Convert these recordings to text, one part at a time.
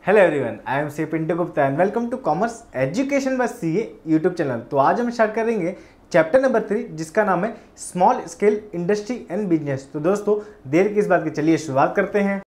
Hello everyone, I am C Pintu Gupta and welcome to commerce education by CA YouTube channel. तो आज हम start करेंगे chapter number 3 जिसका नाम है small scale industry and business. तो दोस्तों देर किस बात की, चलिए शुरुआत करते हैं।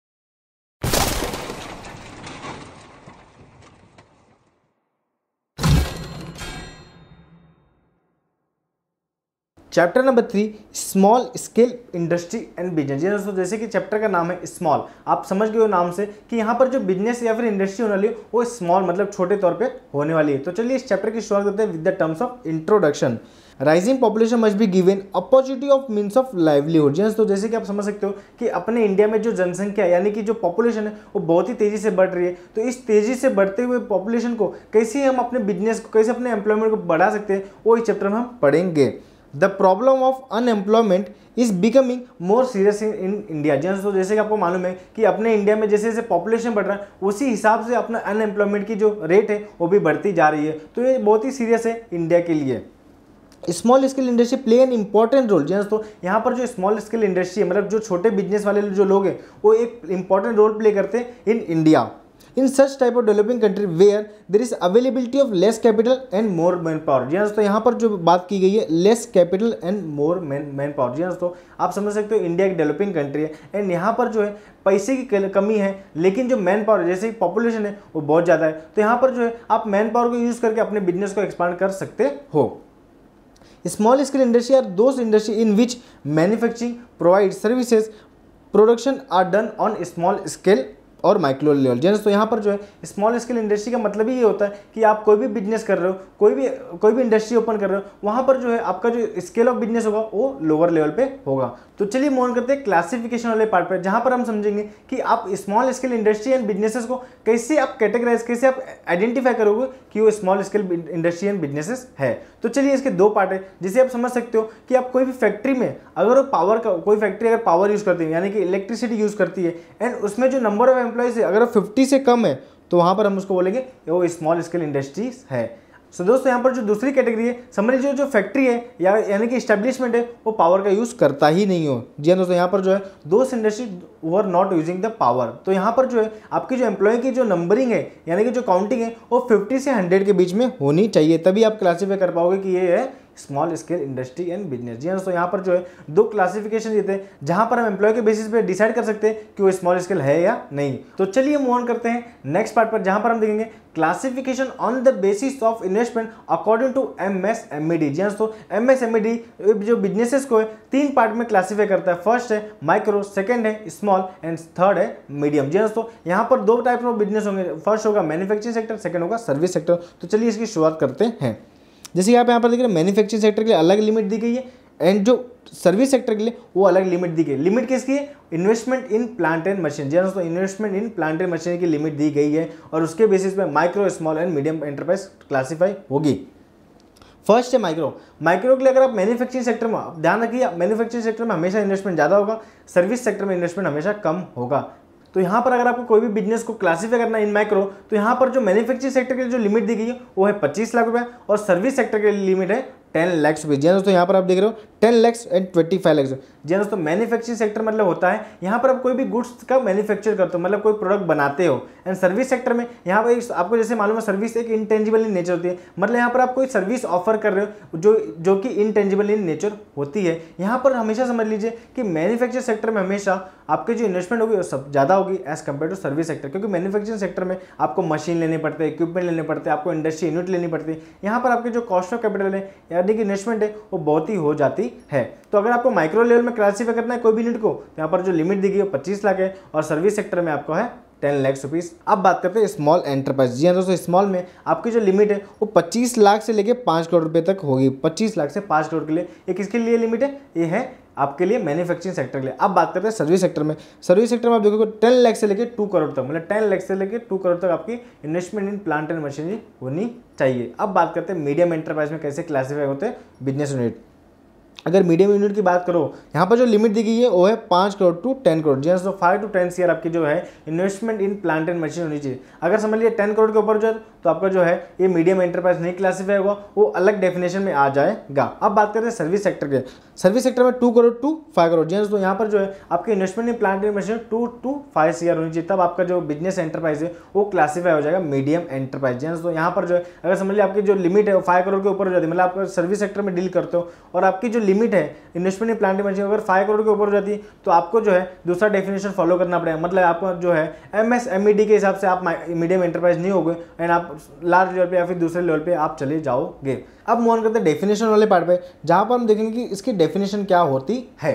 Chapter number 3 small scale industry and business. जी दोस्तों, जैसे कि चैप्टर का नाम है स्मॉल, आप समझ गए हो नाम से कि यहाँ पर जो बिजनेस या फिर इंडस्ट्री होने वाली है वो स्मॉल मतलब छोटे तौर पे होने वाली है। तो चलिए इस चैप्टर की शुरुआत करते हैं with the terms of introduction. Rising population must be given opportunity of means of livelihood. जी तो जैसे कि आप समझ सकते हो कि अपने इंडिया में जो जनसंख्या यानी कि जो पॉपुलेशन है वो बहुत ही तेजी से बढ़ रही है। तो इस तेजी से बढ़ते हुए पॉपुलेशन को कैसे हम अपने बिजनेस को, कैसे अपने एम्प्लॉयमेंट को बढ़ा सकते हैं, वो इस चैप्टर में हम पढ़ेंगे। The problem of unemployment is becoming more serious in India. तो जैसे कि आपको मालूम है कि अपने इंडिया में जैसे जैसे पॉपुलेशन बढ़ रहा है उसी हिसाब से अपना अनएम्प्लॉयमेंट की जो रेट है वो भी बढ़ती जा रही है। तो ये बहुत ही सीरियस है इंडिया के लिए। Small scale industry play an important role. जी तो यहाँ पर जो स्मॉल स्केल इंडस्ट्री है मतलब जो छोटे बिजनेस वाले जो लोग हैं वो एक इंपॉर्टेंट रोल प्ले करते हैं in India. In such type of developing country where there is availability of less capital and more man power. जी तो यहाँ पर जो बात की गई है less capital and more man power. जी तो आप समझ सकते हो इंडिया एक डेवलपिंग कंट्री है एंड यहाँ पर जो है पैसे की कमी है, लेकिन जो मैन पावर जैसे पॉपुलेशन है वो बहुत ज़्यादा है। तो यहाँ पर जो है आप मैन पावर को यूज़ करके अपने बिजनेस को एक्सपांड कर सकते हो। Small scale industry are those industry in which manufacturing provide services production are done on small scale और माइक्रो लेवल। जी तो यहाँ पर जो है स्मॉल स्केल इंडस्ट्री का मतलब ही ये होता है कि आप कोई भी बिजनेस कर रहे हो, कोई भी इंडस्ट्री ओपन कर रहे हो, वहाँ पर जो है आपका जो स्केल ऑफ बिजनेस होगा वो लोअर लेवल पे होगा। तो चलिए मूव ऑन करते हैं क्लासिफिकेशन वाले पार्ट पर, जहाँ पर हम समझेंगे कि आप small scale industry and businesses को कैसे आप कैटेगराइज, कैसे आप आइडेंटिफाई करोगे कि वो small scale industry and businesses है। तो चलिए इसके दो पार्ट है जिसे आप समझ सकते हो कि आप कोई भी फैक्ट्री में अगर वो पावर का कोई फैक्ट्री अगर पावर यूज करती है यानी कि इलेक्ट्रिसिटी यूज करती है एंड उसमें जो नंबर ऑफ एम्प्लॉयज है अगर 50 से कम है तो वहां पर हम उसको बोलेंगे वो स्मॉल स्केल इंडस्ट्रीज है। सो दोस्तों यहाँ पर जो दूसरी कैटेगरी है समझ लीजिए जो फैक्ट्री है या यानी कि एस्टेब्लिशमेंट है वो पावर का यूज करता ही नहीं हो। जी दोस्तों यहाँ पर जो है दोस्त इंडस्ट्री वो are not using the power. तो यहाँ पर जो है आपकी जो एम्प्लॉय की जो नंबरिंग है यानी कि जो काउंटिंग है वो 50 से 100 के बीच में होनी चाहिए, तभी आप क्लासीफाई कर पाओगे कि ये है small scale industry and business. जी दोस्तों यहाँ पर जो है दो क्लासिफिकेशन देते हैं जहां पर हम एम्प्लॉय के बेसिस पे डिसाइड कर सकते हैं कि वो स्मॉल स्केल है या नहीं। तो चलिए मूव ऑन करते हैं नेक्स्ट पार्ट पर, जहां पर हम देखेंगे classification on the basis of investment according to MSMED। जी दोस्तों MSMED जो बिजनेसेस को है 3 पार्ट में क्लासीफाई करता है। फर्स्ट है माइक्रो, सेकंड है स्मॉल एंड थर्ड है मीडियम। जी दोस्तों यहाँ पर 2 टाइप ऑफ बिजनेस होंगे, फर्स्ट होगा मैन्युफैक्चरिंग सेक्टर, सेकंड होगा सर्विस सेक्टर। तो चलिए इसकी शुरुआत करते हैं। जैसे कि आप यहाँ पर देख रहे हैं मैन्युफैक्चरिंग सेक्टर के लिए अलग लिमिट दी गई है एंड जो सर्विस सेक्टर के लिए वो अलग लिमिट दी गई है। लिमिट किसकी है? Investment in plant and machine. जी दोस्तों investment in plant and machine की लिमिट दी गई है और उसके बेसिस पे micro, small and medium enterprise classify होगी। फर्स्ट है माइक्रो के लिए अगर आप मैन्युफैक्चरिंग सेक्टर में ध्यान रखिए, मैन्युफैक्चरिंग सेक्टर में हमेशा इन्वेस्टमेंट ज़्यादा होगा, सर्विस सेक्टर में इन्वेस्टमेंट हमेशा कम होगा। तो यहाँ पर अगर आपको कोई भी बिजनेस को क्लासीफाई करना है इन माइक्रो तो यहाँ पर जो मैन्युफैक्चरिंग सेक्टर के लिए जो लिमिट दी गई है वो है 25 लाख रुपए और सर्विस सेक्टर के लिए लिमिट है 10 लाख रुपये। जी दोस्तों यहाँ पर आप देख रहे हो 10 लाख एंड 25 लाख। जी दोस्तों मैन्युफैक्चरिंग सेक्टर मतलब होता है यहाँ पर आप कोई भी गुड्स का मैन्युफैक्चर करते हो मतलब कोई प्रोडक्ट बनाते हो। एंड सर्विस सेक्टर में यहाँ पर आपको जैसे मालूम है सर्विस एक इंटेंजिबल इन नेचर होती है, मतलब यहाँ पर आप कोई सर्विस ऑफर कर रहे हो जो कि इंटेंजिबल इन नेचर होती है। यहाँ पर हमेशा समझ लीजिए कि मैन्युफैक्चरिंग सेक्टर में हमेशा आपके जो इन्वेस्टमेंट होगी वो सब ज़्यादा होगी as compare to service sector, क्योंकि मैन्युफैक्चरिंग सेक्टर में आपको मशीन लेने पड़ते हैं, इक्विपमेंट लेने पड़ते हैं, आपको इंडस्ट्री यूनिट लेनी पड़ती है। यहाँ पर आपके जो कॉस्ट ऑफ कैपिटल है यानी कि इन्वेस्टमेंट है वो बहुत ही हो जाती है। तो अगर आपको माइक्रो लेवल में क्लासीफाई करना है कोई भी यूनिट को तो यहाँ पर जो लिमिट दी गई है 25 लाख है और सर्विस सेक्टर में आपको है 10 लाख रुपीज़। अब बात करते हैं स्मॉल एंटरप्राइज। जी हाँ दोस्तों स्मॉल में आपकी जो लिमिट है वो 25 लाख से लेके 5 करोड़ रुपए तक होगी। 25 लाख से 5 करोड़ के लिए ये किसके लिए लिमिट है? ये है आपके लिए मैन्युफैक्चरिंग सेक्टर के लिए। अब बात करते हैं सर्विस सेक्टर में। सर्विस सेक्टर में आप देखोगे 10 लाख से लेकर 2 करोड़ तक, मतलब 10 लाख से लेकर 2 करोड़ तक आपकी investment in plant and machinery होनी चाहिए। अब बात करते हैं मीडियम एंटरप्राइज में कैसे क्लासीफाई होते हैं बिजनेस यूनिट। अगर मीडियम यूनिट की बात करो, यहाँ पर जो लिमिट दी गई है वो है 5 करोड़ टू 10 करोड़। जी हाँ, तो 5 to 10 CR आपकी जो है investment in plant and machine होनी चाहिए। अगर समझ लिया 10 करोड़ के ऊपर जो है तो आपका जो है ये मीडियम एंटरप्राइज नहीं क्लासीफाई होगा, वो अलग डेफिनेशन में आ जाएगा। अब बात करते हैं सर्विस सेक्टर के। सर्विस सेक्टर में 2 करोड़ टू 5 करोड़। जी हाँ, तो यहाँ पर जो है आपके investment in plant and machine 2 to 5 CR होनी चाहिए, तब आपका जो बिजनेस एंटरप्राइज है वो क्लासीफाई हो जाएगा मीडियम एंटरप्राइज। जी हाँ, तो यहाँ पर जो है अगर समझ लिया आपकी जो लिमिट है 5 करोड़ के ऊपर हो जाती है, मतलब आप सर्विस सेक्टर में डील करते हो और आपकी जो लिमिट है investment in plant and machine अगर 5 करोड़ के ऊपर हो जाती है तो आपको जो है दूसरा डेफिनेशन फॉलो करना पड़ेगा। मतलब आपको जो है MSMED के हिसाब से आप मीडियम एंटरप्राइज नहीं होगे एंड आप लार्ज लेवल पे या फिर दूसरे लेवल पे आप चले जाओगे। अब मूव ऑन करते हैं डेफिनेशन वाले पार्ट पे, जहां पर हम देखेंगे कि इसकी डेफिनेशन क्या होती है।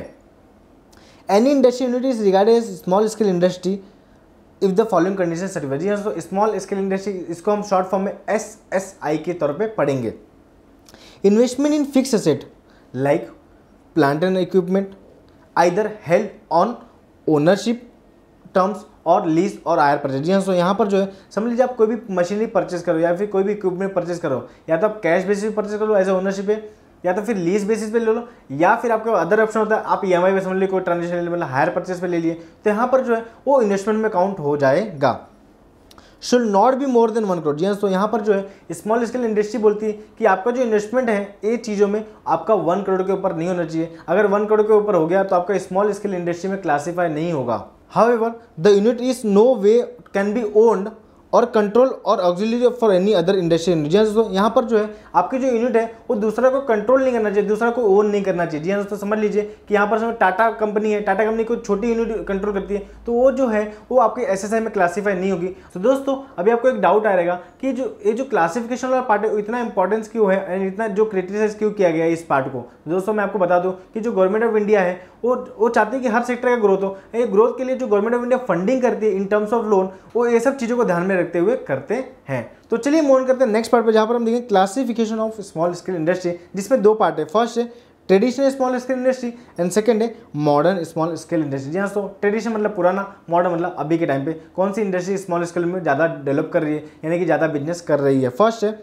Any industry unit is regarded as small scale industry if the following condition certified. जी हाँ, तो स्मॉल स्केल इंडस्ट्री इसको हम शॉर्ट फॉर्म में SSI के तौर पे पढ़ेंगे। Investment in fix asset like plant and equipment either held on ownership terms और लीज और हायर परचेज। जी हाँ, तो यहाँ पर जो है समझ लीजिए आप कोई भी मशीनरी परचेज करो या फिर कोई भी इक्विपमेंट परचेज करो, या तो आप कैश बेसिस पे परचेज करो एज ए ओनरशिप पे, या तो फिर लीज बेसिस पे ले लो, या फिर आपका अदर ऑप्शन होता है आप EMI पे समझ लीजिए कोई ट्रांजेक्शन मतलब हायर परचेज पे ले लिए, तो यहाँ पर जो है वो इन्वेस्टमेंट में काउंट हो जाएगा। Should not be more than 1 crore. जी हाँ, तो यहाँ पर जो है स्मॉल स्केल इंडस्ट्री बोलती है कि आपका जो इन्वेस्टमेंट है ये चीज़ों में आपका 1 करोड़ के ऊपर नहीं होना चाहिए। अगर 1 करोड़ के ऊपर हो गया तो आपका स्मॉल स्केल इंडस्ट्री में क्लासीफाई नहीं होगा। However the unit is no way can be owned और कंट्रोल और auxiliary for any other industry. तो यहाँ पर जो है आपकी जो यूनिट है वो दूसरा को कंट्रोल नहीं करना चाहिए, दूसरा को ओन नहीं करना चाहिए। जी हाँ दोस्तों, समझ लीजिए कि यहाँ पर टाटा कंपनी है, टाटा कंपनी को छोटी यूनिट कंट्रोल करती है तो वो जो है वो आपके SSI में क्लासीफाई नहीं होगी। तो दोस्तों अभी आपको एक डाउट आएगा कि ये जो क्लासिफिकेशन वाला पार्ट है इतना इंपॉर्टेंस क्यों है एंड इतना जो क्रिटिसाइज क्यों किया गया है इस पार्ट को। दोस्तों मैं आपको बता दूं कि जो गवर्नमेंट ऑफ इंडिया है वो चाहती है कि हर सेक्टर का ग्रोथ हो। ये ग्रोथ के लिए जो गवर्नमेंट ऑफ इंडिया फंडिंग करती है इन टर्म्स ऑफ लोन, वो ये सब चीज़ों को ध्यान में रखते हुए करते हैं। तो चलिए मूव ऑन करते हैं नेक्स्ट पार्ट पे, जहाँ पर हम देखेंगे classification of small scale industry, जिसमें 2 पार्ट है। फर्स्ट है traditional small scale industry and second है मॉडर्न स्मॉल स्केल इंडस्ट्री। जी हाँ, तो ट्रेडिशनल मतलब पुराना, मॉडर्न मतलब अभी के टाइम पे कौन सी इंडस्ट्री स्मॉल स्केल में ज़्यादा डेवलप कर रही है, यानी कि ज़्यादा बिजनेस कर रही है। फर्स्ट है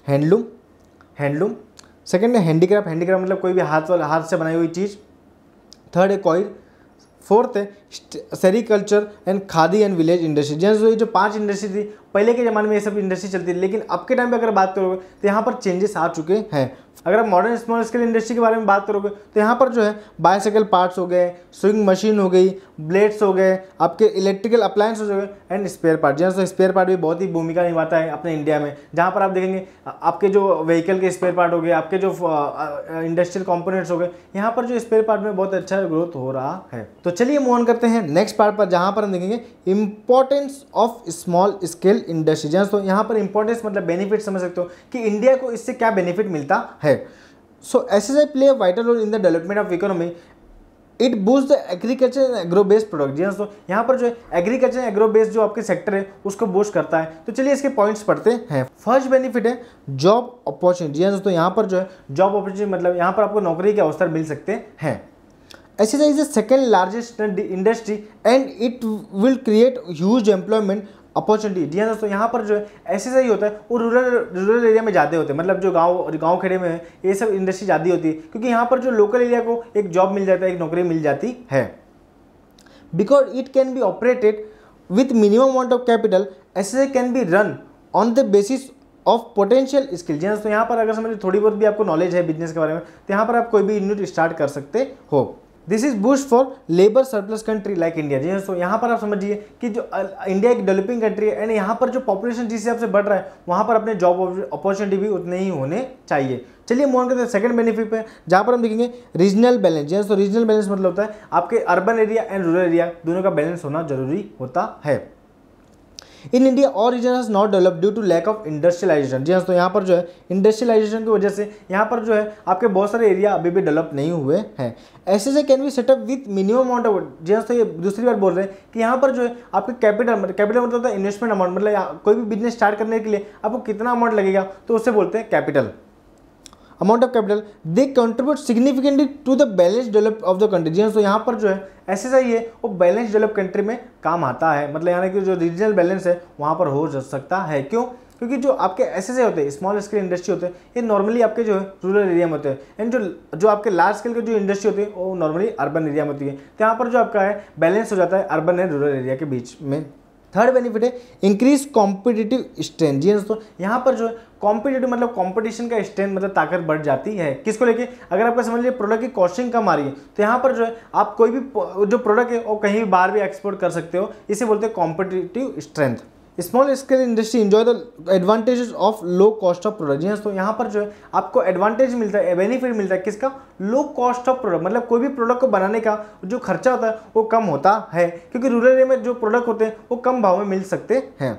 हैंडलूम, सेकंड है हैंडीक्राफ्ट मतलब कोई भी हाथ से बनाई हुई चीज़, थर्ड है कॉइल, फोर्थ है sericulture and khadi and village industry. जैसे ये जो 5 इंडस्ट्री थी पहले के ज़माने में ये सब इंडस्ट्री चलती थी, लेकिन अब के टाइम पे अगर बात करोगे तो यहाँ पर चेंजेस आ चुके हैं। अगर आप मॉडर्न स्मॉल स्केल इंडस्ट्री के बारे में बात करोगे तो यहाँ पर जो है बाइसाइकिल पार्ट्स हो गए, स्विंग मशीन हो गई, ब्लेड्स हो गए, आपके इलेक्ट्रिकल अप्लायंसेस हो गए एंड स्पेयर पार्ट। जैसे स्पेयर पार्ट भी बहुत ही भूमिका निभाता है अपने इंडिया में, जहाँ पर आप देखेंगे आपके जो व्हीकल के स्पेयर पार्ट हो गए, आपके जो इंडस्ट्रियल कंपोनेंट्स हो गए, यहाँ पर जो स्पेयर पार्ट में बहुत अच्छा ग्रोथ हो रहा है। तो चलिए मूव ऑन करते हैं नेक्स्ट पार्ट पर, जहाँ पर हम देखेंगे importance of small scale industry. तो यहाँ पर इंपॉर्टेंस मतलब बेनिफिट समझ सकते हो कि इंडिया को इससे क्या बेनिफिट मिलता है। So SSI play a vital role in the development of economy, it boost the agriculture and agro based product. जी हाँ, तो यहाँ पर जो है एग्रीकल्चर एंड एग्रो बेस्ड जो आपके सेक्टर है उसको बूस्ट करता है। तो चलिए इसके पॉइंट्स पढ़ते हैं। फर्स्ट बेनिफिट है जॉब अपॉर्चुनिटी। जी हाँ दोस्तों, यहाँ पर जो है जॉब अपॉर्चुनिटी मतलब यहाँ पर आपको नौकरी के अवसर मिल सकते हैं। SSI is the second largest industry and it will create huge employment opportunity. जी हाँ दोस्तों, यहाँ पर जो है SSI होता है वो रूरल एरिया में ज़्यादा होते हैं, मतलब जो गांव खेड़े में है ये सब इंडस्ट्री ज़्यादा होती है, क्योंकि यहाँ पर जो लोकल एरिया को एक जॉब मिल जाता है, एक नौकरी मिल जाती है। Because it can be operated with minimum amount of capital, SSI can be run on the basis of potential skill. जी हाँ दोस्तों, यहाँ पर अगर समझिए थोड़ी बहुत भी आपको नॉलेज है बिजनेस के बारे में तो यहाँ पर आप कोई भी यूनिट स्टार्ट कर सकते हो। This is boost for labour surplus country like India. जी तो यहाँ पर आप समझिए कि जो इंडिया एक डेवलपिंग कंट्री है एंड यहाँ पर जो पॉपुलेशन जिस हिसाब से बढ़ रहा है वहाँ पर अपने जॉब अपॉर्चुनिटी भी उतने ही होने चाहिए। चलिए मूव ऑन करते हैं सेकंड बेनिफिट पे, जहाँ पर हम देखेंगे रीजनल बैलेंस। जी तो रीजनल बैलेंस मतलब होता है आपके urban area and rural area दोनों का बैलेंस होना जरूरी होता है। इन इंडिया और region has not develop due to lack of industrialisation. जी हाँ, तो यहाँ पर जो है इंडस्ट्रियलाइजेशन की वजह से यहाँ पर जो है आपके बहुत सारे एरिया अभी भी डेवलप नहीं हुए हैं। SSI can be set up with minimum amount of. जी हाँ, तो ये दूसरी बार बोल रहे हैं कि यहाँ पर जो है आपके कैपिटल मतलब होता है इन्वेस्टमेंट अमाउंट, मतलब कोई भी बिजनेस स्टार्ट करने के लिए आपको कितना अमाउंट लगेगा तो उससे बोलते हैं capital, amount of capital. They contribute significantly to the balance develop of the country. जी हाँ, तो यहाँ पर जो है SSI है वो बैलेंस डेवलप कंट्री में काम आता है, मतलब यानी कि जो रीजनल बैलेंस है वहाँ पर हो सकता है। क्यों? क्योंकि जो आपके एसएसआई होते हैं, स्मॉल स्केल इंडस्ट्री होते हैं, ये नॉर्मली आपके जो है रूरल एरिया में होते हैं, एंड जो आपके लार्ज स्केल के जो इंडस्ट्री होती है वो नॉर्मली अर्बन एरिया में होती है। तो यहाँ पर जो आपका है बैलेंस हो जाता है अर्बन एंड रूरल एरिया के बीच में। थर्ड बेनिफिट है इंक्रीज कॉम्पिटिटिव स्ट्रेंथ। जी दोस्तों, यहाँ पर जो है कॉम्पिटिटिव मतलब कॉम्पिटिशन का स्ट्रेंथ मतलब ताकत बढ़ जाती है। किसको लेके? अगर आपका समझ लीजिए प्रोडक्ट की कॉस्टिंग कम आ रही है तो यहाँ पर जो है आप कोई भी जो प्रोडक्ट है वो कहीं भी बाहर भी एक्सपोर्ट कर सकते हो, इसे बोलते हैं competitive strength. Small scale industry enjoy the advantages of low cost of product. जी तो यहाँ पर जो है आपको एडवांटेज मिलता है, बेनिफिट मिलता है किसका? लो कॉस्ट ऑफ प्रोडक्ट, मतलब कोई भी प्रोडक्ट को बनाने का जो खर्चा होता है वो कम होता है, क्योंकि रूरल एरिया में जो प्रोडक्ट होते हैं वो कम भाव में मिल सकते हैं।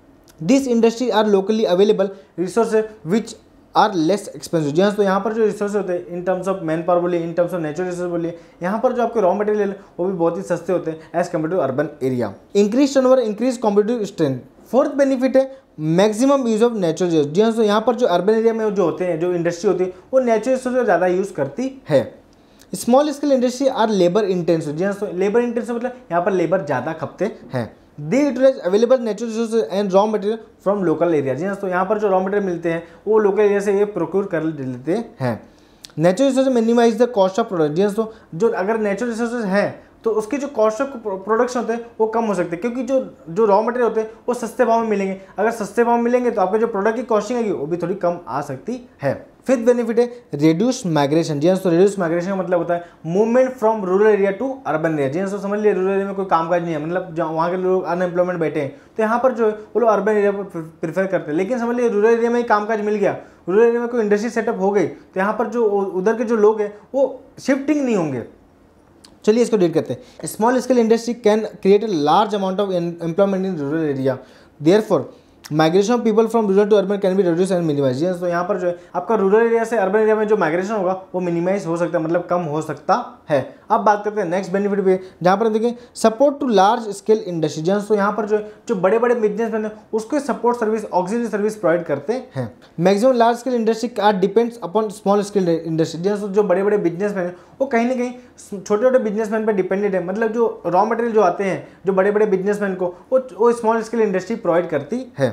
This industry are locally available resources which are less expensive. जी तो यहाँ पर जो रिसोर्स होते हैं in terms of man power बोलिए, in terms of natural resource बोलिए, यहाँ पर जो आपके रॉ मटेरियल वो भी बहुत ही सस्ते होते हैं as compare to urban area. Increase turnover, increase competitive strength. Fourth benefit है maximum use of natural resource. जी तो यहाँ पर जो अर्बन एरिया में जो होते हैं, जो इंडस्ट्री होती है वो नेचुरल रिसोर्स को ज़्यादा यूज़ करती है। Small scale industry are labour intensive. जी तो लेबर इंटेंसिव मतलब यहाँ पर लेबर ज़्यादा खपते हैं। They utilise available natural resources and raw material from local area. जी तो यहाँ पर जो रॉ मटेरियल मिलते हैं वो लोकल एरिया से ये प्रोक्योर कर लेते हैं। Natural resources minimise the cost of product. जी तो जो अगर नेचुरल रिसोर्सेज हैं तो उसके जो कॉस्ट ऑफ प्रोडक्शन होते हैं वो कम हो सकते हैं, क्योंकि जो रॉ मटेरियल होते हैं वो सस्ते भाव में मिलेंगे। अगर सस्ते भाव में मिलेंगे तो आपके जो प्रोडक्ट की कॉस्टिंग आएगी वो भी थोड़ी कम आ सकती है। फिफ्थ बेनिफिट है रिड्यूस माइग्रेशन। जी तो रिड्यूस माइग्रेशन का मतलब होता है movement from rural area to urban area. जी तो समझ लिया रूरल एरिया में कोई कामकाज नहीं है, मतलब जहाँ वहाँ के लोग अनएम्प्लॉयमेंट बैठे हैं तो यहाँ पर जो है वो लोग अर्बन एरिया पर प्रीफर करते हैं। लेकिन समझ लिया रूरल एरिया में ही कामकाज मिल गया, रूरल एरिया में कोई इंडस्ट्री सेटअप हो गई तो यहाँ पर जो उधर के जो लोग हैं वो शिफ्टिंग नहीं होंगे। चलिए इसको डील करते हैं। Small scale industry can create a large amount of employment in rural area, therefore migration of people from rural to urban can be reduce and minimise. तो यहाँ पर जो है आपका रूरल एरिया से अर्बन एरिया में जो माइग्रेशन होगा वो मिनिमाइज हो सकता है, मतलब कम हो सकता है। अब बात करते हैं नेक्स्ट बेनिफिट पे, जहाँ पर देखें support to large scale industry. तो यहाँ पर जो बड़े बड़े बिजनेसमैन है उसको support service, auxiliary service provide करते हैं। Maximum large scale industry are depends upon small scale industry. जो बड़े बड़े बिजनेसमैन है वो कहीं ना कहीं छोटे छोटे बिजनेसमैन पर डिपेंडेंट है, मतलब जो रॉ मटेरियल जो आते हैं जो बड़े बड़े बिजनेसमैन को वो स्मॉल स्केल इंडस्ट्री प्रोवाइड करती है।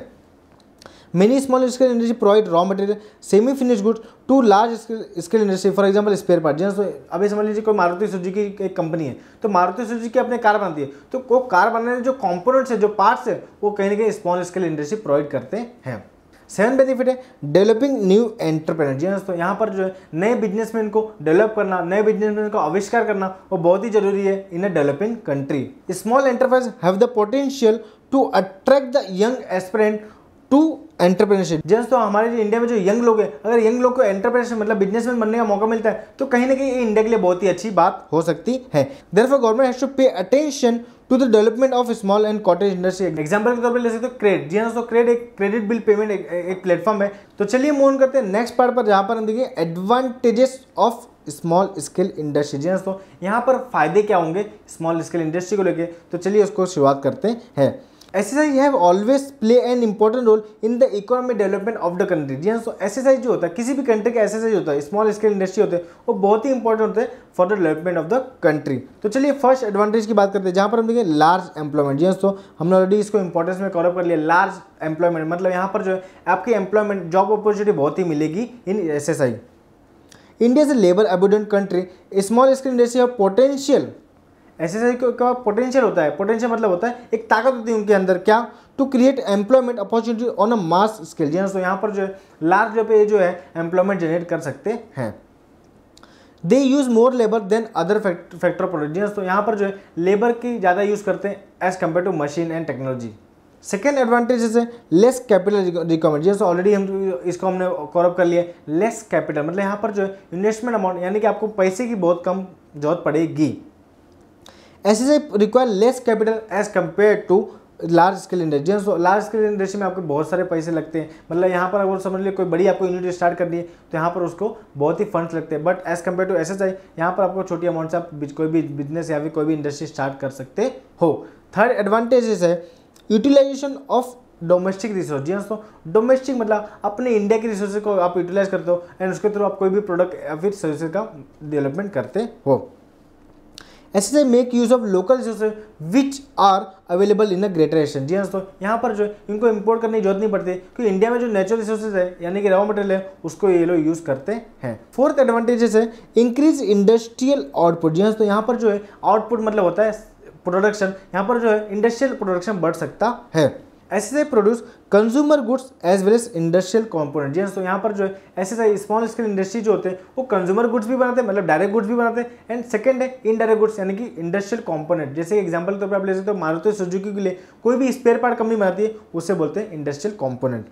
Many small scale industry provide raw material, semi finished goods to large scale industry, for example spare part। तो अभी समझ लीजिए कोई मारुति सुजुकी की एक कंपनी है तो मारुति सुजुकी अपने कार बनाती है, तो वो कार बनाने में जो कंपोनेंट्स है, जो पार्ट्स है, वो कहीं ना कहीं स्मॉल स्केल इंडस्ट्री प्रोवाइड करते हैं। सेवन बेनिफिट है डेवलपिंग न्यू एंटरप्रेन्योर। तो यहाँ पर जो है नए बिजनेसमैन को डेवलप करना, नए बिजनेसमैन को आविष्कार करना वो बहुत ही जरूरी है in a developing country. Small enterprise have the potential to attract the young aspirant to entrepreneurship. Just तो हमारे जो इंडिया में जो यंग लोग हैं, अगर यंग लोग को एंटरप्रेन्योरशिप मतलब बिजनेसमैन बनने का मौका मिलता है तो कहीं ना कहीं ये इंडिया के लिए बहुत ही अच्छी बात हो सकती है। Therefore government has to pay attention to the development of small and cottage industry. Example के तौर पर ले सकते हो क्रेडिट। जी तो क्रेडिट एक क्रेडिट बिल पेमेंट एक प्लेटफॉर्म है। तो चलिए मूव ऑन करते हैं नेक्स्ट पार्ट पर, जहाँ पर हम देखिए advantages of small scale industry. जी तो यहाँ पर फायदे क्या होंगे स्मॉल स्केल इंडस्ट्री को लेके, तो चलिए उसको शुरुआत करते हैं। SSI have always play an important role in the economic development of the country। जी तो SSI जो होता है किसी भी कंट्री का SSI होता है, स्मॉल स्केल इंडस्ट्री होते हैं, वो बहुत ही इंपॉर्टेंट होते हैं for the development of the country. तो चलिए फर्स्ट एडवांटेज की बात करते हैं, जहाँ पर हम देखें लार्ज एम्प्लॉयमेंट। जी तो हमने ऑलरेडी इसको इंपॉर्टेंस में कवर कर लिया। लार्ज एम्प्लॉयमेंट मतलब यहाँ पर जो है आपकी एम्प्लॉयमेंट जॉब अपॉर्चुनिटी बहुत ही मिलेगी in SSI। India is a labour abundant country, small scale industry of potential. SSI का पोटेंशियल होता है, पोटेंशियल मतलब होता है एक ताकत होती है उनके अंदर, क्या? To create employment opportunity on a mass scale. जी तो यहाँ पर जो है लार्ज लेवल पे जो है एम्प्लॉयमेंट जनरेट कर सकते हैं। They use more labour than other factor product. जी तो यहाँ पर जो है लेबर की ज़्यादा यूज़ करते हैं as compare to machine and technology. Second advantage है लेस कैपिटल रिक्वायरमेंट। जी तो ऑलरेडी हम इसको हमने कवर अप कर लिया। लेस कैपिटल मतलब यहाँ पर जो है इन्वेस्टमेंट अमाउंट, यानी कि आपको पैसे की बहुत कम जरूरत पड़ेगी। SSI require less capital as compare to large scale industry. तो लार्ज स्केल इंडस्ट्री में आपको बहुत सारे पैसे लगते हैं, मतलब यहाँ पर अगर समझ लीजिए कोई बड़ी आपको यूनिट स्टार्ट करनी है तो यहाँ पर उसको बहुत ही फंड्स लगते हैं। But as compare to SSI यहाँ पर आपको छोटी अमाउंट से आप कोई भी बिजनेस या फिर कोई भी इंडस्ट्री स्टार्ट कर सकते हो। थर्ड एडवांटेज है यूटिलाइजेशन ऑफ डोमेस्टिक रिसोर्स। जी तो डोमेस्टिक मतलब अपने इंडिया के रिसोर्सेज को आप यूटिलाइज करते हो एंड उसके थ्रू आप कोई भी प्रोडक्ट या फिर सर्विसेज का डेवलपमेंट करते हो। SSI make use of local resources which are available in a greater Asian. जी हाँ दोस्तों, यहाँ पर जो है इनको इंपोर्ट करने की जरूरत नहीं पड़ती क्योंकि इंडिया में जो नेचुरल रिसोर्सेज है यानी कि रॉ मटेरियल है उसको ये लोग यूज करते हैं। फोर्थ एडवांटेजेस है इंक्रीज इंडस्ट्रियल आउटपुट। जी हाँ दोस्तों, यहाँ पर जो है आउटपुट मतलब होता है प्रोडक्शन, यहाँ पर जो है इंडस्ट्रियल प्रोडक्शन बढ़ सकता है। SSI produce consumer goods as well as industrial component. जी तो यहाँ पर जो है एसएसआई स्मॉल स्केल इंडस्ट्री जो होते हैं वो कंज्यूमर गुड्स भी बनाते हैं, मतलब डायरेक्ट गुड्स भी बनाते हैं, एंड सेकंड है इनडायरेक्ट गुड्स यानी कि इंडस्ट्रियल कंपोनेंट। जैसे एग्जांपल के तौर पर आप ले सकते हो मारुति सुजुकी के लिए कोई भी स्पेयर पार्ट कंपनी बनाती है उसे बोलते हैं industrial component.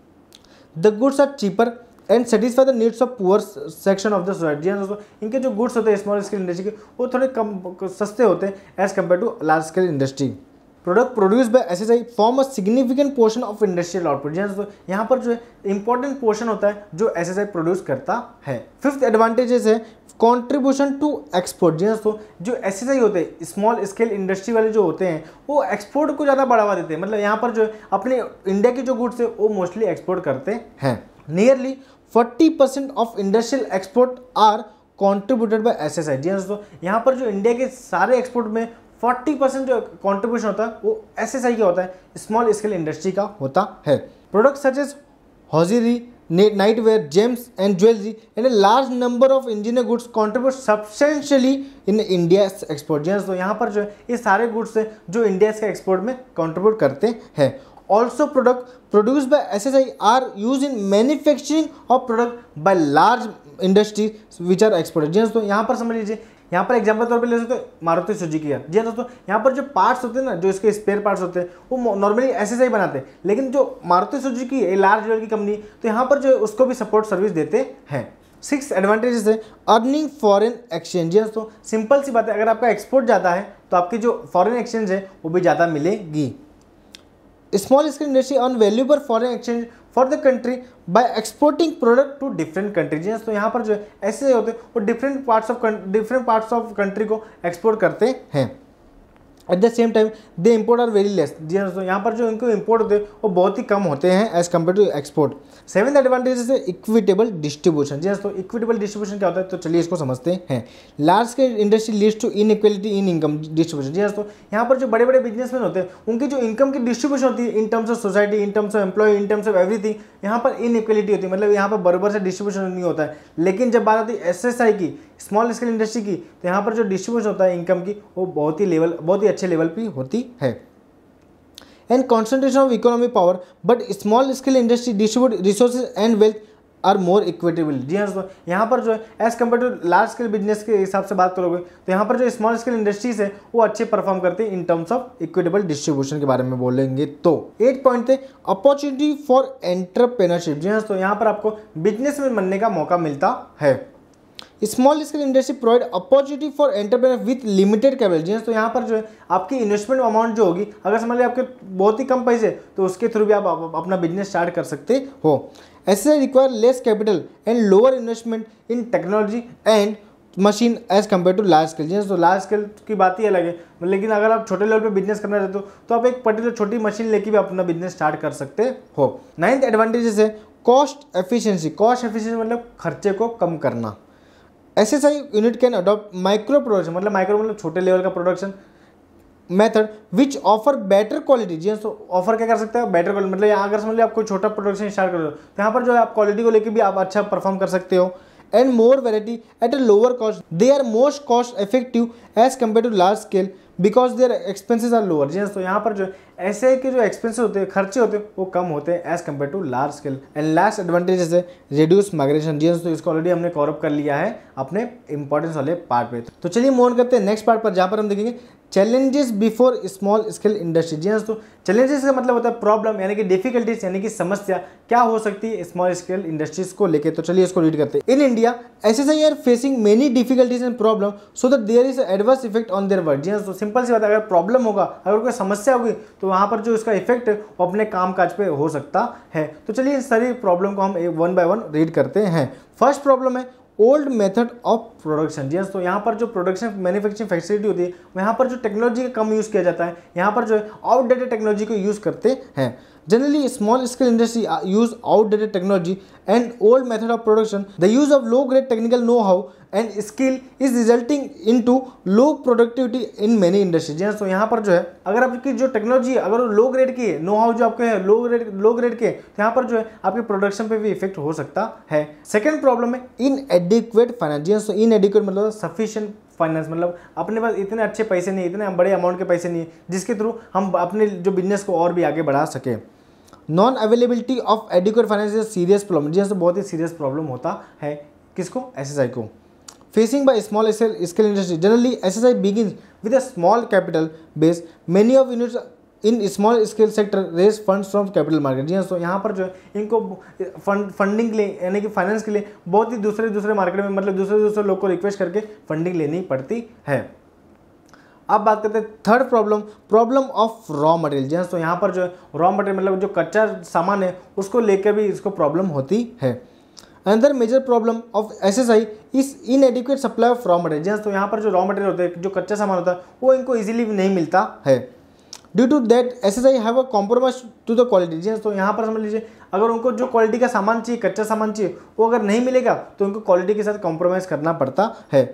The goods are cheaper and satisfy the needs of poor section of the society. जी दोस्तों, इनके जो गुड्स होते हैं स्मॉल स्केल इंडस्ट्री के वो थोड़े कम सस्ते होते हैं as compare to large scale industry. Product produce by SSI form a significant portion of industrial output. जी दोस्तों, यहाँ पर जो है इंपॉर्टेंट पोर्शन होता है जो एसएसआई प्रोड्यूस करता है। फिफ्थ एडवांटेजेस है कंट्रीब्यूशन टू एक्सपोर्ट। जी दोस्तों, जो एसएसआई होते हैं स्मॉल स्केल इंडस्ट्री वाले जो होते हैं वो एक्सपोर्ट को ज़्यादा बढ़ावा देते हैं, मतलब यहाँ पर जो है अपने इंडिया की जो गुड्स है वो मोस्टली एक्सपोर्ट करते हैं। Nearly 40% of industrial export are contributed by SSI. जी दोस्तों, यहाँ पर जो इंडिया के सारे एक्सपोर्ट में 40% जो कंट्रीब्यूशन होता है वो एसएसआई का होता है, स्मॉल स्केल इंडस्ट्री का होता है। Product such as hosiery, nightwear, gems and jewellery and a large number of engineer goods contribute substantially in India export. जी दोस्तों, यहाँ पर जो है ये सारे गुड्स है जो इंडिया के एक्सपोर्ट में कंट्रीब्यूट करते हैं। Also product produced by SSI are used in manufacturing of product by large industries which are exported। जी दोस्तों, यहाँ पर समझ लीजिए, यहाँ पर एग्जाम्पल तौर पे ले सकते हो मारुति सुजुकी का। जी दोस्तों, यहाँ पर जो पार्ट्स होते हैं ना, जो इसके स्पेयर पार्ट्स होते हैं वो नॉर्मली एसएसआई बनाते हैं, लेकिन जो मारुति सुजुकी है लार्ज लेवल की कंपनी तो यहाँ पर जो है उसको भी सपोर्ट सर्विस देते हैं। 6 एडवांटेजेस है अर्निंग फॉरेन एक्सचेंज। दोस्तों, सिंपल सी बात है, अगर आपका एक्सपोर्ट ज़्यादा है तो आपकी जो फॉरेन एक्सचेंज है वो भी ज़्यादा मिलेगी। Small scale industry earn valuable foreign exchange for the country by exporting product to different countries. तो यहाँ पर जो है ऐसे होते हैं वो डिफरेंट पार्ट्स ऑफ कंट्री को एक्सपोर्ट करते हैं। At the same time they import are very less. जी दोस्तों, यहाँ पर जो इनको इम्पोर्ट होते हैं वो बहुत ही कम होते हैं as compare to export. 7th advantage है इक्विटेबल डिस्ट्रीब्यूशन। जी दोस्तों, इक्विटेबल डिस्ट्रीब्यूशन क्या होता है तो चलिए इसको समझते हैं। Large scale industry leads to inequality in income distribution. जी दोस्तों, यहाँ पर जो बड़े बड़े बिजनेसमैन होते हैं उनकी जो इनकम की डिस्ट्रीब्यूशन होती है in terms of society, in terms of employ, in terms of everything, यहाँ पर इनइक्वालिटी होती है, मतलब यहाँ पर बराबर से डिस्ट्रीब्यूशन नहीं होता है। लेकिन जब बात आती है एसएसआई की, स्मॉल स्केल इंडस्ट्री की, तो यहाँ पर जो डिस्ट्रीब्यूशन होता है इनकम की वो बहुत ही अच्छे लेवल पे होती है। And concentration of economic power, but small scale industry distribute resources and wealth are more equitable. जी हाँ दोस्तों, यहाँ पर जो है as compare to large scale business के हिसाब से बात करोगे तो यहाँ पर जो स्मॉल स्केल इंडस्ट्रीज है वो अच्छे परफॉर्म करते हैं in terms of equitable distribution के बारे में बोलेंगे तो। 8 पॉइंट थे अपॉर्चुनिटी फॉर एंटरप्रेन्योरशिप। जी हाँ दोस्तों, यहाँ पर आपको बिजनेस में बनने का मौका मिलता है। Small scale industry provide opportunity for entrepreneur with limited capital. तो यहाँ पर जो है आपकी इन्वेस्टमेंट अमाउंट जो होगी, अगर समझ लीजिए आपके बहुत ही कम पैसे तो उसके थ्रू भी आप अपना बिजनेस स्टार्ट कर सकते हो। SSI require less capital and lower investment in technology and machine as compare to large scale. तो लार्ज स्केल की बात ही अलग है, लेकिन अगर आप छोटे लेवल पे बिजनेस करना चाहते हो तो आप एक पर्टिकुलर छोटी मशीन लेके भी अपना बिजनेस स्टार्ट कर सकते हो। 9th एडवांटेजेस है कॉस्ट एफिशिएंसी। कॉस्ट एफिशिएंसी मतलब खर्चे को कम करना। SSI unit can adopt micro production, मतलब छोटे लेवल का production method which offer better quality. जी तो ऑफर क्या कर सकते हैं बेटर क्वालिटी, मतलब यहाँ अगर समझ लीजिए आप कोई छोटा प्रोडक्शन स्टार्ट कर रहे हो तो यहाँ पर जो है आप क्वालिटी को लेकर भी आप अच्छा परफॉर्म कर सकते हो। And more variety at a lower cost, they are most cost effective as compare to large scale because their expenses are lower. जी तो यहाँ पर जो ऐसे के जो एक्सपेंसेस होते हैं, खर्चे होते हैं वो कम होते हैं as compare to large scale. And last advantages है रिड्यूस माइग्रेशन। जी तो इसको ऑलरेडी हमने कवर कर लिया है अपने इंपॉर्टेंस वाले पार्ट पे। तो चलिए मूव ऑन करते हैं नेक्स्ट पार्ट पर, जहाँ पर हम देखेंगे challenges before small scale industry. जी तो चैलेंजेस का मतलब होता है प्रॉब्लम यानी कि डिफिकल्टीज यानी कि समस्या क्या हो सकती है स्मॉल स्केल इंडस्ट्रीज को लेके। तो चलिए इसको रीड करते हैं। In India SSI are facing many difficulties and problem so that there is adverse effect on their work. जी तो सिंपल सी बात है, अगर प्रॉब्लम होगा, अगर कोई समस्या होगी तो वहाँ पर जो इसका इफेक्ट है वो अपने काम काज पे हो सकता है। तो चलिए इस सारी प्रॉब्लम को हम 1 by 1 रीड करते हैं। फर्स्ट प्रॉब्लम है ओल्ड मेथड ऑफ प्रोडक्शन। जी तो यहाँ पर जो प्रोडक्शन मैन्युफैक्चरिंग फैसिलिटी होती है यहाँ पर जो टेक्नोलॉजी का कम यूज़ किया जाता है, यहाँ पर जो है आउटडेटेड टेक्नोलॉजी को यूज़ करते हैं। Generally, small scale industry use outdated technology and old method of production. The use of low grade technical know-how and skill is resulting into low productivity in many industries. तो यहाँ पर जो है अगर आपकी जो टेक्नोलॉजी है अगर वो लो ग्रेड की है, नो हाउ जो आपके है लो ग्रेड के, तो यहाँ पर जो है आपके प्रोडक्शन पे भी इफेक्ट हो सकता है। सेकंड प्रॉब्लम है इनएडिक्वेट फाइनेंस। तो इनएडिक्वेट मतलब सफिशिएंट फाइनेंस, मतलब अपने पास इतने अच्छे पैसे नहीं, इतने बड़े अमाउंट के पैसे नहीं जिसके थ्रू हम अपने जो बिजनेस को और भी आगे बढ़ा सके। Non availability of adequate finance is serious problem, जिससे बहुत ही सीरियस प्रॉब्लम होता है किसको, एसएसआई को। Facing by small scale industry, generally SSI begins with a small capital base. Many of units in small scale sector raise funds from capital market. जी हाँ, तो यहाँ पर जो है इनको फंडिंग के लिए यानी कि फाइनेंस के लिए बहुत ही दूसरे मार्केट में मतलब दूसरे लोग को रिक्वेस्ट करके फंडिंग लेनी पड़ती है। अब बात करते हैं third problem of raw material. जी हाँ, तो यहाँ पर जो है रॉ मटेरियल मतलब जो कच्चा सामान है उसको लेकर भी इसको प्रॉब्लम होती है। Another major problem of SSI is inadequate supply of raw material. जी हाँ, तो यहाँ पर जो रॉ मटेरियल होता है, जो कच्चा सामान होता है, वो इनको इजीली नहीं मिलता है। Due to that SSI have a compromise to the quality. जी हाँ, तो यहाँ पर समझ लीजिए अगर उनको जो क्वालिटी का सामान चाहिए, कच्चा सामान चाहिए, वो अगर नहीं मिलेगा तो उनको क्वालिटी के साथ कॉम्प्रोमाइज़ करना पड़ता है।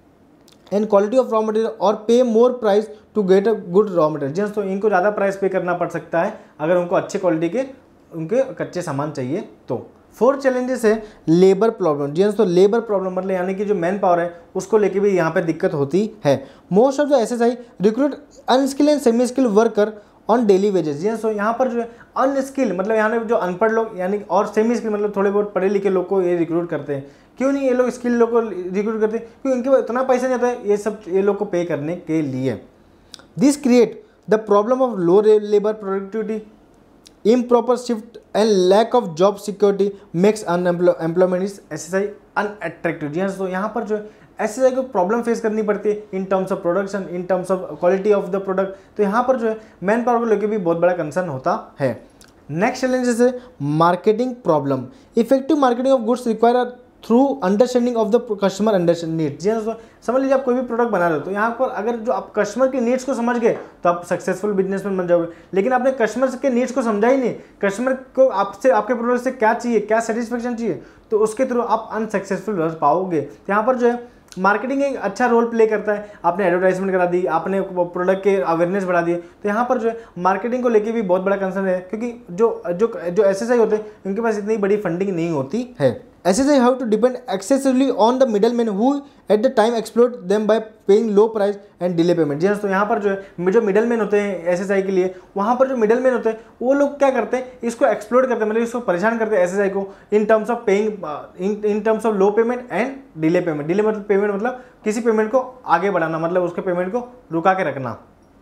And quality of raw material or pay more price to get a good raw material. जी हाँ, तो इनको ज़्यादा प्राइस पे करना पड़ सकता है अगर उनको अच्छे क्वालिटी के उनके कच्चे सामान चाहिए तो। फोर्थ चैलेंजेस है लेबर प्रॉब्लम। जी हाँ, तो लेबर प्रॉब्लम मतलब यानी कि जो मैन पावर है उसको लेके भी यहाँ पे दिक्कत होती है। Most of the SSI recruit unskilled and semi skilled worker on daily wages. जी हाँ, तो यहाँ पर जो है अनस्किल्ड मतलब यहाँ पे जो अनपढ़ लोग यानी और सेमी स्किल्ड मतलब थोड़े बहुत पढ़े लिखे लोग को ये रिक्रूट करते हैं। क्यों नहीं ये लोग स्किल लोग को रिक्रूट करते हैं, क्योंकि उनके पास इतना पैसा नहीं आता है ये लोग को पे करने के लिए। This create the problem of low labour productivity, improper shift and lack of job security makes unemployment is SSI unattractive. जी हाँ, तो यहाँ पर जो एसएसआई को प्रॉब्लम फेस करनी पड़ती है in terms of production, in terms of quality of the product. तो यहाँ पर जो है मैन पावर को लेकर भी बहुत बड़ा कंसर्न होता है। नेक्स्ट चैलेंजेस है marketing problem. Effective marketing of goods require through understanding of the customer understanding needs. जी हाँ, समझ लीजिए आप कोई भी प्रोडक्ट बना रहे हो तो यहाँ पर अगर जो आप कस्टमर के नीड्स को समझ गए तो आप सक्सेसफुल बिजनेसमैन बन जाओगे। लेकिन आपने कस्टमर के नीड्स को समझा ही नहीं, कस्टमर को आपसे आपके प्रोडक्ट से क्या चाहिए, क्या सेटिस्फेक्शन चाहिए, तो उसके थ्रू आप अनसक्सेसफुल रह पाओगे। तो यहाँ पर जो है मार्केटिंग एक अच्छा रोल प्ले करता है। आपने एडवर्टाइजमेंट करा दी, आपने प्रोडक्ट के अवेयरनेस बढ़ा दिए, तो यहाँ पर जो है मार्केटिंग को लेके भी बहुत बड़ा कंसर्न है, क्योंकि जो एसएसआई होते हैं उनके पास इतनी बड़ी फंडिंग नहीं होती है। SSI have to depend excessively on the middleman who at the time exploit them by paying low price and delay payment. जी हाँ, तो यहाँ पर जो है जो मिडलमैन होते हैं एसएसआई के लिए, वहाँ पर जो मिडलमैन होते हैं वो लोग क्या करते हैं, इसको एक्सप्लोइट करते हैं, मतलब इसको परेशान करते हैं एसएसआई को in terms of paying in terms of low payment and delay payment. Delay मतलब पेमेंट मतलब किसी पेमेंट को आगे बढ़ाना, मतलब उसके पेमेंट को रुका के रखना।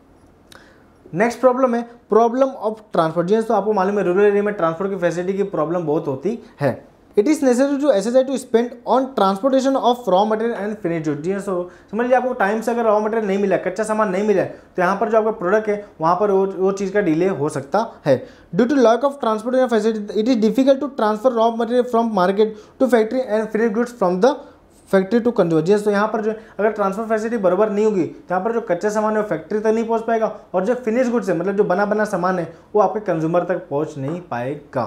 नेक्स्ट प्रॉब्लम है प्रॉब्लम ऑफ ट्रांसपोर्ट। जी तो आपको मालूम है रूरल एरिया में ट्रांसपोर्ट की फैसिलिटी की प्रॉब्लम बहुत होती है। It is necessary to SSI to spend on transportation of raw material and finish good. जी हाँ, सो समझ लीजिए आपको टाइम से अगर रॉ मटेरियल नहीं मिला, कच्चा सामान नहीं मिला तो यहाँ पर जो आपका प्रोडक्ट है वहाँ पर वो चीज़ का डिले हो सकता है। Due to lack of transportation facility it is difficult to transfer raw material from market to factory and finish goods from the factory to consumer. जी तो यहाँ पर जो अगर ट्रांसफर फैसिलिटी बराबर नहीं होगी तो यहाँ पर जो कच्चा सामान है वो फैक्ट्री तक नहीं पहुँच पाएगा, और जो फिनिश गुड्स है मतलब जो बना सामान है वो आपके कंज्यूमर तक पहुँच नहीं पाएगा।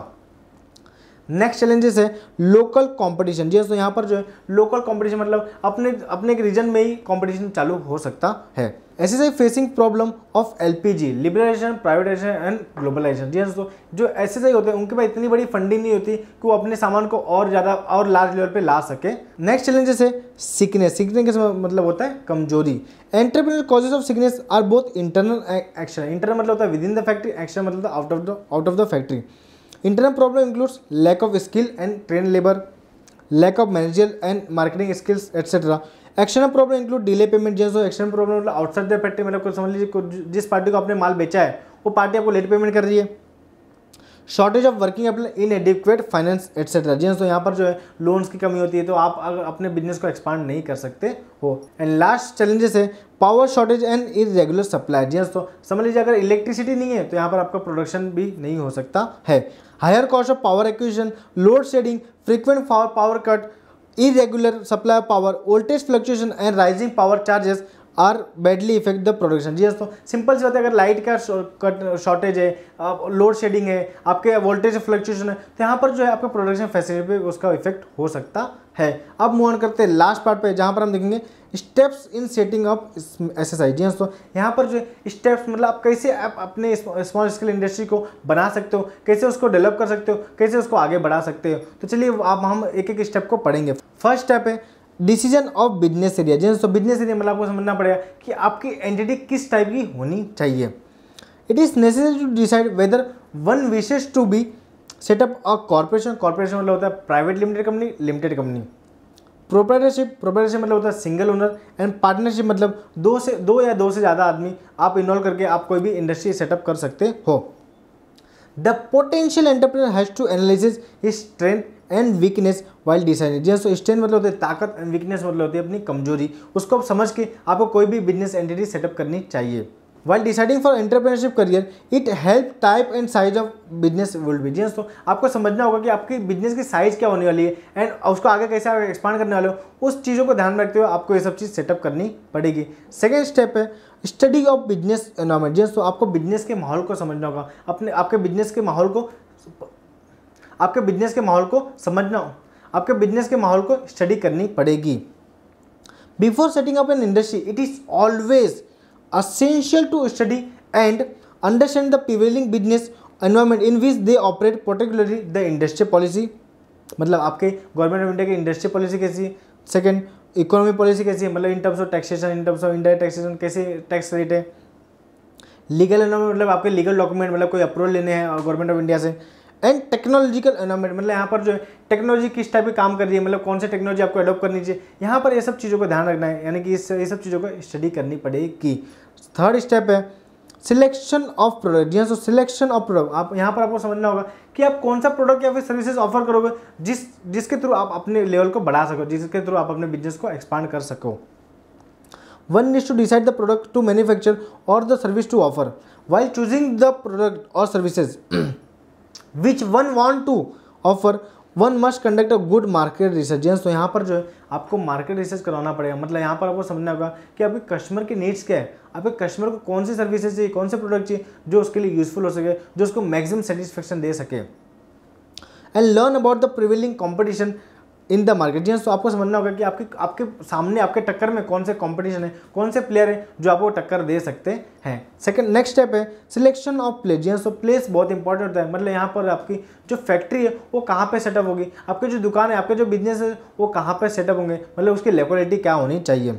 नेक्स्ट चैलेंजेस है लोकल कंपटीशन। जी तो यहाँ पर जो है लोकल कंपटीशन मतलब अपने एक रीजन में ही कंपटीशन चालू हो सकता है। SSI facing problem of LPG, liberalisation, privatisation and globalisation. जी दोस्तों जो एसएसआई होते हैं उनके पास इतनी बड़ी फंडिंग नहीं होती कि वो अपने सामान को और ज़्यादा और लार्ज लेवल पे ला सके। नेक्स्ट चैलेंजेस है सिकनेस। सिकनेस का मतलब होता है कमजोरी। Entrepreneur causes of sickness are both internal action. Internal मतलब होता है within the factory, action मतलब out of the factory. Internal problem includes lack of skill and trained labor, lack of managerial and marketing skills, etc. External problem include delay payment। जैसे external problem मतलब outside the factory मतलब समझ लीजिए जिस party को आपने माल बेचा है वो पार्टी आपको लेट पेमेंट कर रही है। Shortage of working capital, inadequate finance etcetera. जी तो यहाँ पर जो है लोन्स की कमी होती है तो आप अगर अपने बिजनेस को एक्सपांड नहीं कर सकते हो। एंड लास्ट चैलेंजेस है power shortage and irregular supply. जी तो समझ लीजिए अगर इलेक्ट्रिसिटी नहीं है तो यहाँ पर आपका प्रोडक्शन भी नहीं हो सकता है। Higher cost of power acquisition, load shedding, frequent power cut, irregular supply of power, voltage fluctuation and rising power charges are badly effect the production. जी दोस्तों, सिंपल सी बात है, अगर लाइट का शॉर्टेज है, लोड शेडिंग है, आपके वोल्टेज फ्लक्चुएशन है, तो यहाँ पर जो है आपके प्रोडक्शन फैसिलिटी पे उसका इफेक्ट हो सकता है। अब मूव ऑन करते हैं लास्ट पार्ट पे, जहाँ पर हम देखेंगे steps in setting up SSI। जी दोस्तों, यहाँ पर जो स्टेप्स मतलब आप कैसे आप अपने स्मॉल स्केल इंडस्ट्री को बना सकते हो, कैसे उसको डेवलप कर सकते हो, कैसे उसको आगे बढ़ा सकते हो। तो चलिए आप हम एक एक स्टेप को पढ़ेंगे। फर्स्ट स्टेप है डिसीजन ऑफ बिजनेस एरिया। जी दोस्तों, बिजनेस एरिया मतलब आपको समझना पड़ेगा कि आपकी एंटिटी किस टाइप की होनी चाहिए। It is necessary to decide whether one wishes to be set up a corporation. Corporation मतलब होता है private limited company, limited company. Proprietorship मतलब होता है सिंगल ओनर। एंड पार्टनरशिप मतलब दो या दो से ज़्यादा आदमी आप इन्वॉल्व करके आप कोई भी इंडस्ट्री सेटअप कर सकते हो। The potential entrepreneur has to analysis his strength and weakness while deciding. जैसे स्ट्रेंथ मतलब होती है ताकत, एंड वीकनेस मतलब होती है अपनी कमजोरी। उसको आप समझ के आपको कोई भी बिजनेस एंटिटी सेटअप करनी चाहिए। While deciding for entrepreneurship career it help type and size of business will be. जी तो आपको समझना होगा कि आपकी बिजनेस की साइज क्या होने वाली है एंड उसको आगे कैसे आप एक्सपांड करने वाले हो, उस चीज़ों को ध्यान में रखते हुए आपको ये सब चीज़ सेटअप करनी पड़ेगी। सेकेंड स्टेप है स्टडी ऑफ बिजनेस एनवायरमेंट। जी तो आपको बिजनेस के माहौल को समझना होगा, आपके बिजनेस के माहौल को समझना हो, आपके बिजनेस के माहौल को स्टडी करनी पड़ेगी। Before setting up an industry it is always essential to study and understand the prevailing business environment in which they operate, particularly the industry policy। मतलब आपके गवर्नमेंट ऑफ इंडिया की इंडस्ट्री पॉलिसी कैसी है। Second, economy policy कैसी है, मतलब in terms of taxation, in terms of indirect taxation कैसे tax rate है। लीगल एनवायरमेंट मतलब आपके लीगल डॉक्यूमेंट मतलब कोई अप्रूवल लेने हैं गवर्नमेंट ऑफ इंडिया से। एंड टेक्नोलॉजिकल एनवायरमेंट मतलब यहाँ पर जो है टेक्नोलॉजी किस टाइप की काम कर रही है, मतलब कौन सी टेक्नोलॉजी आपको अडॉप्ट करनी चाहिए। यहाँ पर ये सब चीज़ों को ध्यान रखना है, यानी कि ये सब चीज़ों को स्टडी करनी पड़ेगी। थर्ड स्टेप है सिलेक्शन ऑफ प्रोडक्ट। जी हाँ, सिलेक्शन ऑफ प्रोडक्ट आप यहाँ पर आपको समझना होगा कि आप कौन सा प्रोडक्ट या फिर सर्विसेज ऑफर करोगे जिसके थ्रू आप अपने लेवल को बढ़ा सको, जिसके थ्रू आप अपने बिजनेस को एक्सपांड कर सको। One needs to decide the product to manufacture or the service to offer. While choosing the product or services which one want to offer, one must conduct a good market research। तो यहाँ पर जो है आपको market research करवाना पड़ेगा। मतलब यहाँ पर आपको समझना होगा कि आपके कस्टमर की नीड्स क्या है, आपके कस्टमर को कौन सी सर्विसेज चाहिए, कौन से प्रोडक्ट चाहिए जो उसके लिए यूजफुल हो सके, जो उसको मैक्सिमम सेटिस्फेक्शन दे सके। And learn about the prevailing competition in the market. जी तो आपको समझना होगा कि आपके सामने आपके टक्कर में कौन से कंपटीशन है, कौन से प्लेयर हैं जो आपको टक्कर दे सकते हैं। सेकंड नेक्स्ट स्टेप है सिलेक्शन ऑफ प्लेस। जी तो प्लेस बहुत इंपॉर्टेंट होता है। मतलब यहाँ पर आपकी जो फैक्ट्री है वो कहाँ पे सेटअप होगी, आपकी जो दुकान है, आपके जो बिजनेस है वो कहाँ पे सेटअप होंगे, मतलब उसकी लोकेलिटी क्या होनी चाहिए।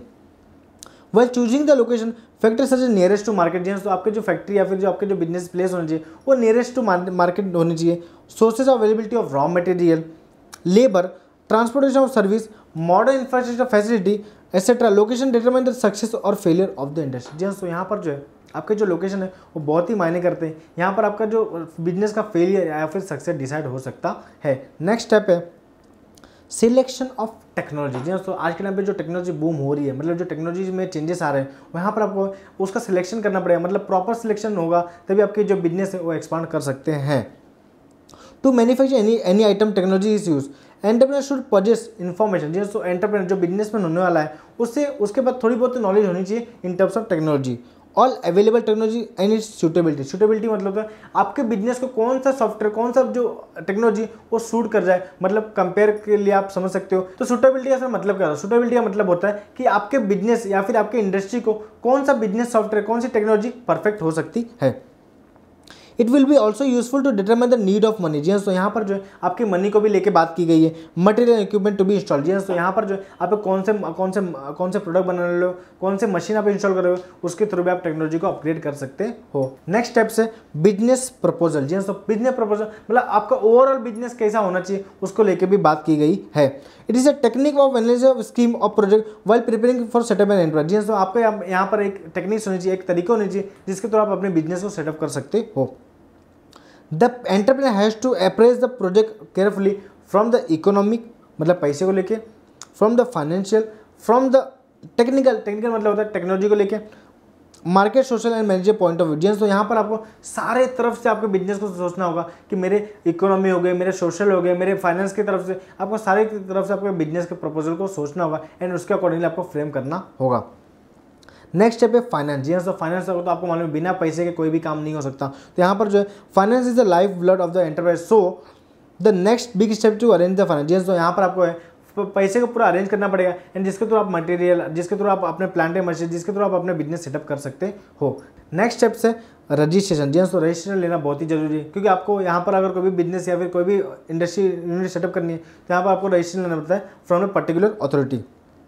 Well choosing the location factory such nearest to market. जी तो आपके जो फैक्ट्री या फिर जो आपके जो बिजनेस प्लेस होनी चाहिए वो नियरेस्ट टू मार्केट होनी चाहिए। Sources of availability of raw material, labour, transportation of service, modern infrastructure facility etcetera. Location determine the success और फेलियर ऑफ द इंडस्ट्री। जी हाँ, तो यहाँ पर जो है आपके जो लोकेशन है वो बहुत ही मायने करते हैं। यहाँ पर आपका जो बिजनेस का फेलियर या फिर सक्सेस डिसाइड हो सकता है। नेक्स्ट स्टेप है सिलेक्शन ऑफ टेक्नोलॉजी। जी हाँ, तो आज के टाइम पे जो टेक्नोलॉजी बूम हो रही है, मतलब जो टेक्नोलॉजी में चेंजेस आ रहे हैं, वहाँ पर आपको उसका सिलेक्शन करना पड़ेगा। मतलब प्रॉपर सिलेक्शन होगा तभी आपके जो बिजनेस है वो एक्सपांड कर सकते हैं। To manufacture any item technology is use, entrepreneur should possess information. जी तो एंटरप्रेन्योर जो बिजनेसमैन होने वाला है उसके बाद थोड़ी बहुत नॉलेज होनी चाहिए in terms of technology. All available technology and its suitability मतलब होता है आपके बिजनेस को कौन सा सॉफ्टवेयर, कौन सा जो टेक्नोलॉजी वो सूट कर जाए। मतलब कंपेयर के लिए आप समझ सकते हो। तो सूटेबिलिटी का सर मतलब क्या होता है? सूटेबिलिटी का मतलब होता है कि आपके बिजनेस या फिर आपके इंडस्ट्री को कौन सा बिजनेस सॉफ्टवेयर, कौन सी टेक्नोलॉजी परफेक्ट हो सकती है। It will be also useful to determine the need of money. जी तो यहाँ पर जो है आपकी मनी को भी लेके बात की गई है। Material equipment to be install. जी तो यहाँ पर जो है आप कौन से प्रोडक्ट बना रहे हो, कौन से मशीन आप इंस्टॉल कर रहे हो, उसके थ्रू भी आप टेक्नोलॉजी को अपग्रेड कर सकते हो। नेक्स्ट स्टेप से बिजनेस प्रपोजल। जी तो बिजनेस प्रपोजल मतलब आपका ओवरऑल बिजनेस कैसा होना चाहिए उसको लेके भी बात की गई है। It is a technique of analysis of scheme of project while preparing for setup an enterprise. जी तो आपको यहाँ पर एक टेक्निक्स होनी चाहिए, एक तरीका होनी चाहिए जिसके थ्रू आप अपने बिजनेस को सेटअप कर सकते हो। The entrepreneur has to appraise the project carefully from the economic मतलब पैसे को लेके, from the financial, from the technical मतलब होता है टेक्नोलॉजी को लेके, market, social and manager point of view. तो यहाँ पर आपको सारे तरफ से आपके बिजनेस को सोचना होगा कि मेरे इकोनॉमी हो गए, मेरे सोशल हो गए, मेरे फाइनेंस की तरफ से, आपको सारी तरफ से आपके बिजनेस के प्रपोजल को सोचना होगा एंड उसके अकॉर्डिंगली आपको फ्रेम करना होगा। नेक्स्ट स्टेप है फाइनेंस। जी हाँ, तो फाइनेंस तो आपको मालूम है बिना पैसे के कोई भी काम नहीं हो सकता। तो यहाँ पर जो है finance is the life blood of the enterprise, so the next big step to arrange the finance. जी हाँ, तो यहाँ पर आपको है पैसे को पूरा अरेंज करना पड़ेगा एंड जिसके थ्रू आप मटेरियल, जिसके थ्रू आप अपने प्लांट मशीन, जिसके थ्रू आप अपने बिजनेस सेटअप कर सकते हो। नेक्स्ट स्टेप से रजिस्ट्रेशन। जी हाँ, तो रजिस्ट्रेशन लेना बहुत ही जरूरी है, क्योंकि आपको यहाँ पर अगर कोई भी बिजनेस या फिर कोई भी इंडस्ट्री यूनिट सेटअप करनी है तो यहाँ पर आपको रजिस्ट्रेशन लेना पड़ता है from a particular authority.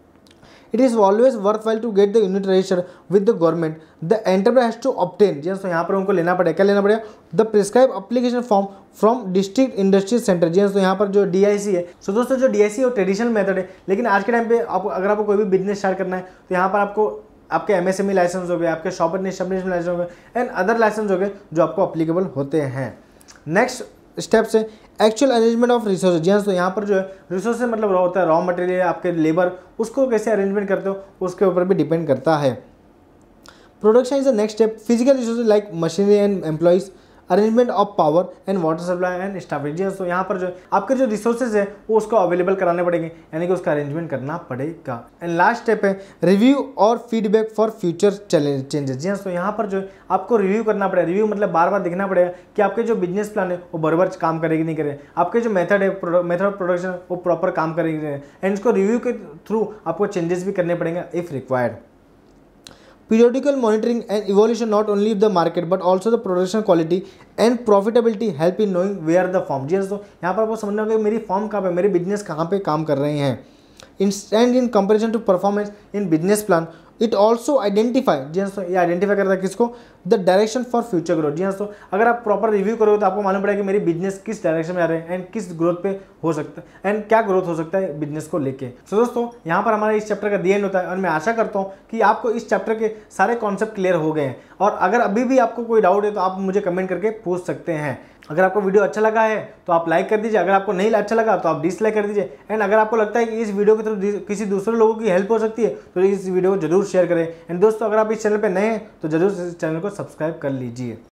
It is always worthwhile to get the unit registered with the government. The enterprise has to obtain, जी हाँ, तो यहाँ पर उनको लेना पड़ेगा, क्या लेना पड़ेगा, the prescribe application form from district industrial centre. जी हाँ, तो यहाँ पर जो DIC है, सो दोस्तों जो DIC है ट्रेडिशनल मेथड है, लेकिन आज के टाइम पे आप अगर आपको कोई भी बिजनेस स्टार्ट करना है तो यहाँ पर आपको आपके MSME लाइसेंस हो गए, आपके शॉप एस्टेब्लिशमेंट लाइसेंस हो गए एंड अदर लाइसेंस हो गए जो आपको अप्लीकेबल होते हैं। नेक्स्ट स्टेप से एक्चुअल अरेंजमेंट ऑफ रिसोर्सेज। जी हाँ, तो यहाँ पर जो है रिसोर्सेज मतलब होता है रॉ मटेरियल, आपके लेबर, उसको कैसे अरेंजमेंट करते हो उसके ऊपर भी डिपेंड करता है। Production is the next step. Physical resources like machinery and employees, arrangement of power and water supply and staffing. जी हाँ, तो यहाँ पर जो आपके जो रिसोर्सेज है वो उसको अवेलेबल कराने पड़ेंगे, यानी कि उसका अरेंजमेंट करना पड़ेगा। एंड लास्ट स्टेप है रिव्यू और फीडबैक फॉर फ्यूचर चेंजेस। जी हाँ, तो यहाँ पर जो आपको रिव्यू करना पड़ेगा। रिव्यू मतलब बार बार देखना पड़ेगा कि आपके जो बिजनेस प्लान है वो बराबर काम करेगी नहीं करे, आपके जो मेथड है, मेथड ऑफ प्रोडक्शन वो प्रॉपर काम करेगी नहीं, एंड इसको रिव्यू के थ्रू आपको चेंजेस भी करने पड़ेंगे if required. Periodical monitoring and evaluation not only of the market but also the production quality and profitability help in knowing where the firm। जी तो यहाँ पर आपको समझना होगा कि मेरी फर्म कहाँ पे, मेरे बिजनेस कहाँ पे काम कर रहे हैं। And in comparison to performance in business plan it also identify. जी हाँ, ये आइडेंटिफाई करता है किसको, the direction for future growth. जी हाँ, तो अगर आप प्रॉपर रिव्यू करोगे तो आपको मालूम पड़ेगा कि मेरी बिजनेस किस डायरेक्शन में आ रहे हैं एंड किस ग्रोथ पे हो सकता है एंड क्या ग्रोथ हो सकता है बिजनेस को लेके। तो दोस्तों यहाँ पर हमारा इस चैप्टर का दी एंड होता है और मैं आशा करता हूँ कि आपको इस चैप्टर के सारे कॉन्सेप्ट क्लियर हो गए हैं। और अगर अभी भी आपको कोई डाउट है तो आप मुझे कमेंट करके पूछ सकते हैं। अगर आपको वीडियो अच्छा लगा है तो आप लाइक कर दीजिए, अगर आपको नहीं अच्छा लगा तो आप डिसलाइक कर दीजिए। एंड अगर आपको लगता है कि इस वीडियो के थ्रू किसी दूसरे लोगों की हेल्प हो सकती है तो इस वीडियो को जरूर शेयर करें। एंड दोस्तों अगर आप इस चैनल पे नए हैं तो जरूर इस चैनल को सब्सक्राइब कर लीजिए।